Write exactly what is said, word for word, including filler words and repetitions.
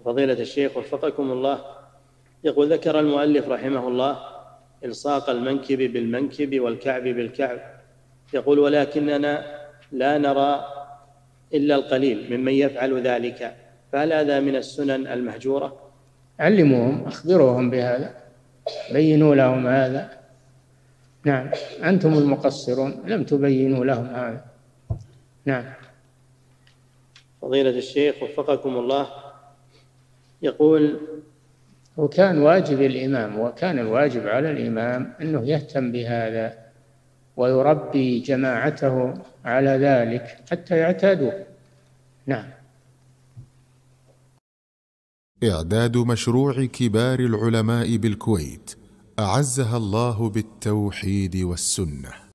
فضيلة الشيخ وفقكم الله، يقول: ذكر المؤلف رحمه الله إلصاق المنكب بالمنكب والكعب بالكعب، يقول: ولكننا لا نرى إلا القليل ممن يفعل ذلك، فهل هذا من السنن المهجورة؟ علموهم، أخبروهم بهذا، بينوا لهم هذا. نعم، أنتم المقصرون لم تبينوا لهم هذا. نعم. فضيلة الشيخ وفقكم الله، يقول: وكان واجب الإمام وكان الواجب على الإمام أنه يهتم بهذا ويربي جماعته على ذلك حتى يعتادوا. نعم. إعداد مشروع كبار العلماء بالكويت أعزها الله بالتوحيد والسنة.